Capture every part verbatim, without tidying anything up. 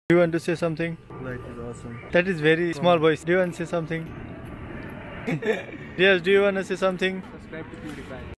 Do you want to say something? Life is awesome. That is very small voice. Do you want to say something? Yes, do you want to say something? Subscribe to PewDiePie.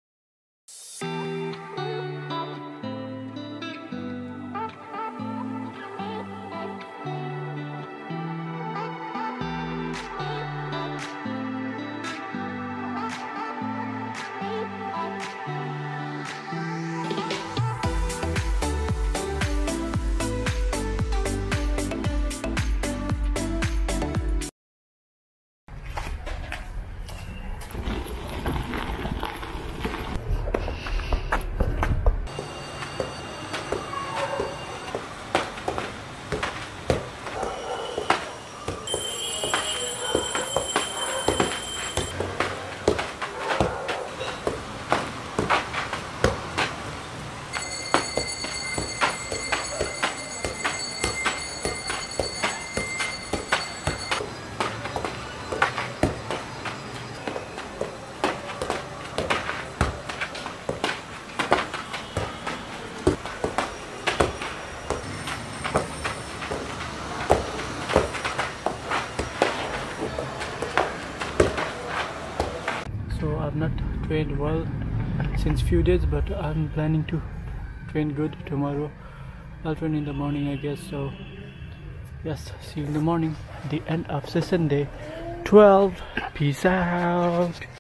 So I've not trained well since few days, but I'm planning to train good tomorrow. I'll train in the morning, I guess. So yes, see you in the morning, the end of session day twelve. Peace out.